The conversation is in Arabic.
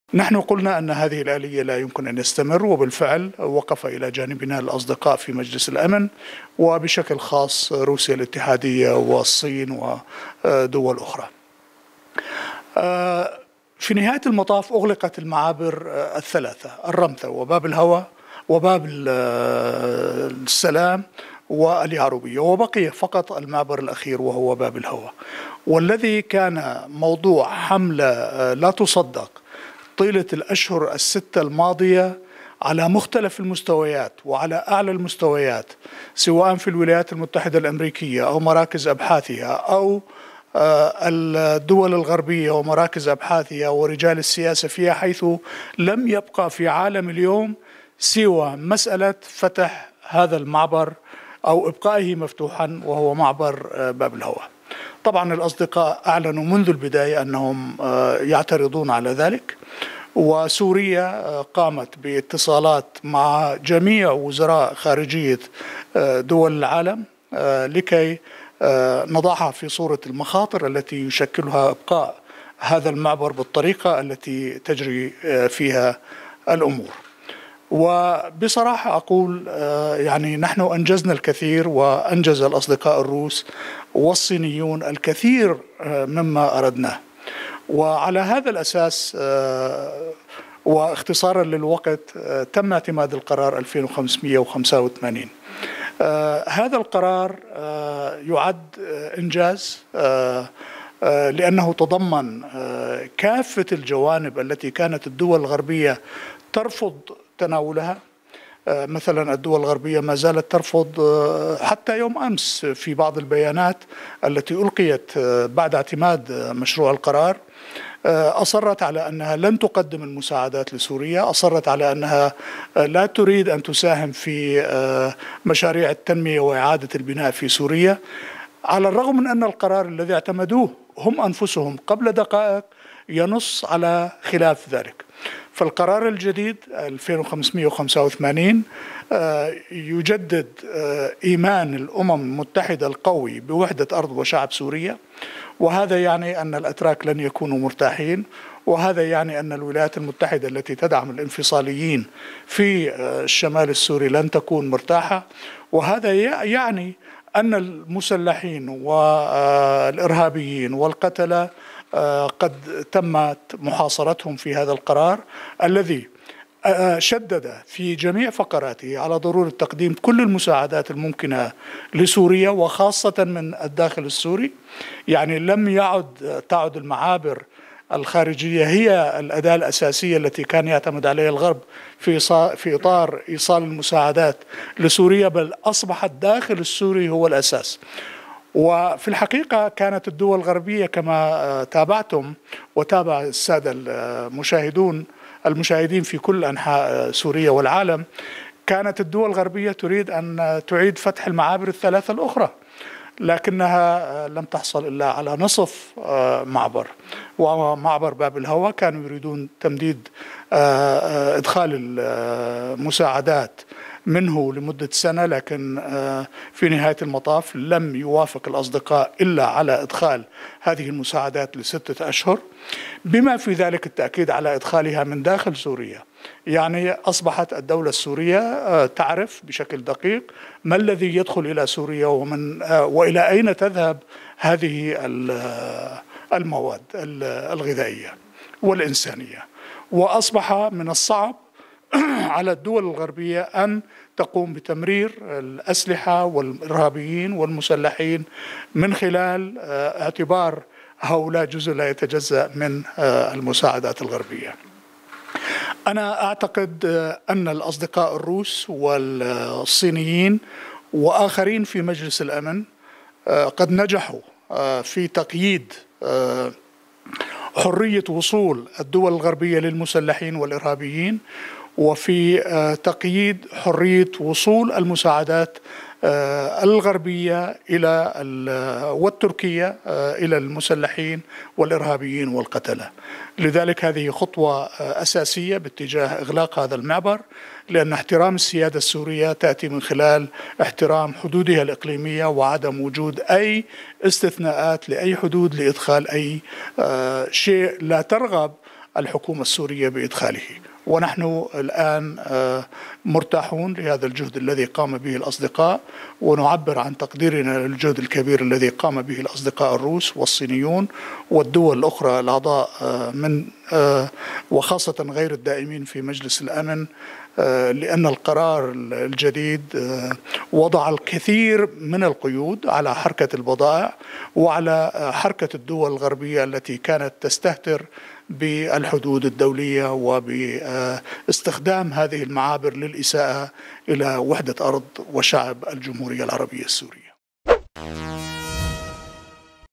نحن قلنا أن هذه الآلية لا يمكن أن يستمر، وبالفعل وقف إلى جانبنا الأصدقاء في مجلس الأمن، وبشكل خاص روسيا الاتحادية والصين ودول أخرى. في نهاية المطاف أغلقت المعابر الثلاثة: الرمثة وباب الهوى وباب السلام واليعربية، وبقي فقط المعبر الأخير وهو باب الهوى، والذي كان موضوع حملة لا تصدق طيلة الأشهر الستة الماضية على مختلف المستويات وعلى أعلى المستويات، سواء في الولايات المتحدة الأمريكية أو مراكز أبحاثها أو الدول الغربية ومراكز أبحاثها ورجال السياسة فيها، حيث لم يبقى في عالم اليوم سوى مسألة فتح هذا المعبر أو إبقائه مفتوحا، وهو معبر باب الهوى. طبعا الأصدقاء أعلنوا منذ البداية أنهم يعترضون على ذلك، وسوريا قامت باتصالات مع جميع وزراء خارجية دول العالم لكي نضعها في صورة المخاطر التي يشكلها إبقاء هذا المعبر بالطريقة التي تجري فيها الأمور. وبصراحة أقول يعني نحن أنجزنا الكثير، وأنجز الأصدقاء الروس والصينيون الكثير مما أردناه. وعلى هذا الأساس واختصارا للوقت تم اعتماد القرار 2585. هذا القرار يعد إنجاز لأنه تضمن كافة الجوانب التي كانت الدول الغربية ترفض تناولها. مثلا الدول الغربية ما زالت ترفض حتى يوم أمس في بعض البيانات التي ألقيت بعد اعتماد مشروع القرار، أصرت على أنها لن تقدم المساعدات لسوريا، أصرت على أنها لا تريد أن تساهم في مشاريع التنمية وإعادة البناء في سوريا، على الرغم من أن القرار الذي اعتمدوه هم أنفسهم قبل دقائق ينص على خلاف ذلك. فالقرار الجديد 2585 يجدد إيمان الأمم المتحدة القوي بوحدة أرض وشعب سوريا، وهذا يعني أن الأتراك لن يكونوا مرتاحين، وهذا يعني أن الولايات المتحدة التي تدعم الانفصاليين في الشمال السوري لن تكون مرتاحة، وهذا يعني أن المسلحين والإرهابيين والقتلة قد تمت محاصرتهم في هذا القرار الذي شدد في جميع فقراته على ضرورة تقديم كل المساعدات الممكنة لسوريا، وخاصة من الداخل السوري. يعني لم تعد المعابر الخارجية هي الأداة الأساسية التي كان يعتمد عليها الغرب في إطار إيصال المساعدات لسوريا، بل أصبح الداخل السوري هو الأساس. وفي الحقيقة كانت الدول الغربية كما تابعتم وتابع السادة المشاهدين في كل أنحاء سوريا والعالم، كانت الدول الغربية تريد أن تعيد فتح المعابر الثلاثة الأخرى، لكنها لم تحصل إلا على نصف معبر، ومعبر باب الهوى كانوا يريدون تمديد إدخال المساعدات منه لمدة سنة، لكن في نهاية المطاف لم يوافق الأصدقاء إلا على إدخال هذه المساعدات ل6 أشهر، بما في ذلك التأكيد على إدخالها من داخل سوريا. يعني أصبحت الدولة السورية تعرف بشكل دقيق ما الذي يدخل إلى سوريا وإلى أين تذهب هذه المواد الغذائية والإنسانية. وأصبح من الصعب على الدول الغربية أن تقوم بتمرير الأسلحة والإرهابيين والمسلحين من خلال اعتبار هؤلاء جزء لا يتجزأ من المساعدات الغربية. أنا أعتقد أن الأصدقاء الروس والصينيين وآخرين في مجلس الأمن قد نجحوا في تقييد حرية وصول الدول الغربية للمسلحين والإرهابيين، وفي تقييد حرية وصول المساعدات الغربية والتركية إلى المسلحين والإرهابيين والقتلة. لذلك هذه خطوة أساسية باتجاه إغلاق هذا المعبر، لأن احترام السيادة السورية تأتي من خلال احترام حدودها الإقليمية وعدم وجود أي استثناءات لأي حدود لإدخال أي شيء لا ترغب الحكومة السورية بإدخاله. ونحن الآن مرتاحون لهذا الجهد الذي قام به الأصدقاء، ونعبر عن تقديرنا للجهد الكبير الذي قام به الأصدقاء الروس والصينيون والدول الأخرى الأعضاء من وخاصة غير الدائمين في مجلس الأمن، لأن القرار الجديد وضع الكثير من القيود على حركة البضائع وعلى حركة الدول الغربية التي كانت تستهتر بالحدود الدولية وباستخدام هذه المعابر للإساءة إلى وحدة أرض وشعب الجمهورية العربية السورية.